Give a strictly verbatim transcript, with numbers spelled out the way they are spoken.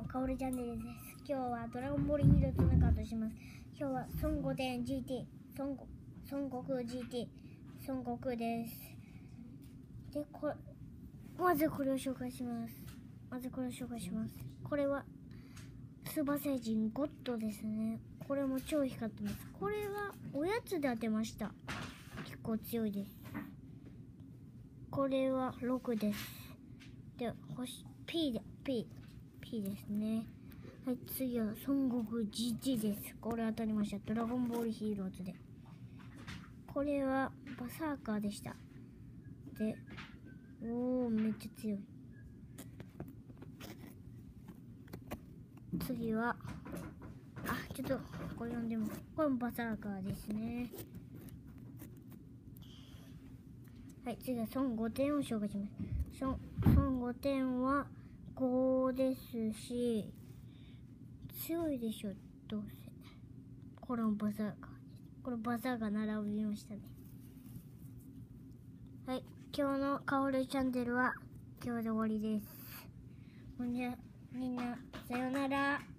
も、かおるチャンネルです。今日はドラゴンボールヒーローズのカードします。今日は孫悟天 ジーティー、孫悟孫悟空 ジーティー、孫悟空です。で、これ、まずこれを紹介します。まずこれを紹介します。これは、スーパーサイジンゴッドですね。これも超光ってます。これは、おやつで当てました。結構強いです。これはろくです。で、星、P で、P、P ですね。はい、次は孫悟空 ジーティー です。これ当たりました。ドラゴンボールヒーローズで。これはバサーカーでした。で、おー、めっちゃ強い。次は、あ、ちょっと、これ読んでも、これもバサーカーですね。はい、次は孫悟天を紹介します。孫悟天はごですし、強いでしょ、どうせ。これもバサーカーです。これバサーカー並びましたね。はい、今日のかおるチャンネルは今日で終わりです。ほんじゃ、みんな、さよなら。